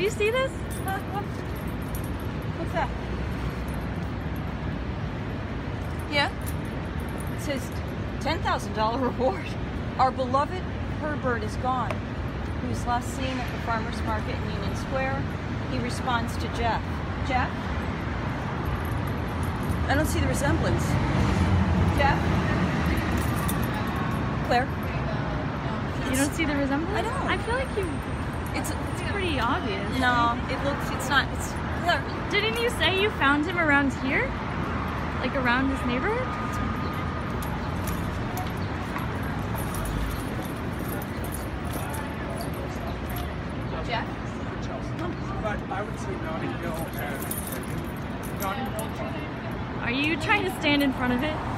you see this? What's that? Yeah. It says $10,000 reward. Our beloved Herbert is gone. He was last seen at the farmer's market in Union Square. He responds to Jeff. Jeff? I don't see the resemblance. Jeff? Claire? You don't see the resemblance? I don't. I feel like you... It's pretty obvious. No, it looks, it's not, it's... Didn't you say you found him around here? Like around this neighborhood? Jeff? But I would say Notting Hill and Notting Hill. Are you trying to stand in front of it?